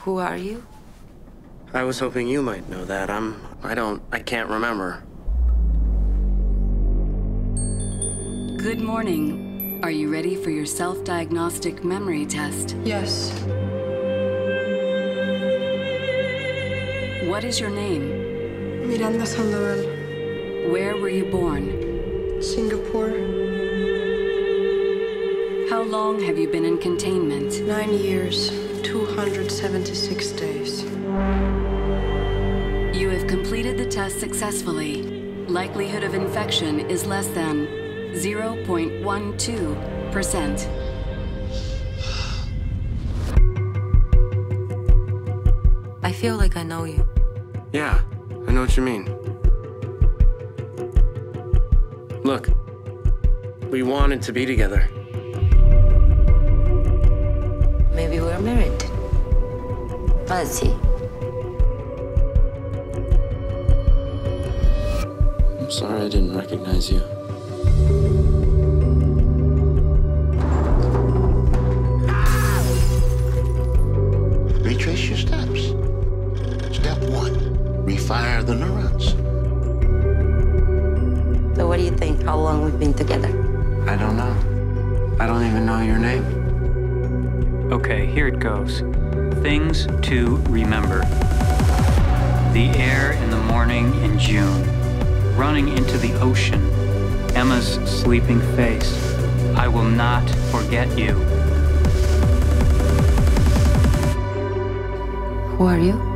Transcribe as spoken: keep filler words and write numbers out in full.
Who are you? I was hoping you might know that. I'm... I don't... I can't remember. Good morning. Are you ready for your self-diagnostic memory test? Yes. What is your name? Miranda Sandoval. Where were you born? Singapore. How long have you been in containment? Nine years, two hundred seventy-six days. You have completed the test successfully. Likelihood of infection is less than zero point one two percent. I feel like I know you. Yeah, I know what you mean. Look, we wanted to be together. Maybe we're married. Let's see. I'm sorry I didn't recognize you. Retrace your steps. Step one, refire the neurons. So what do you think? How long we've been together? I don't know. I don't even know your name. Okay, here it goes. Things to remember. The air in the morning in June. Running into the ocean. Emma's sleeping face. I will not forget you. Who are you?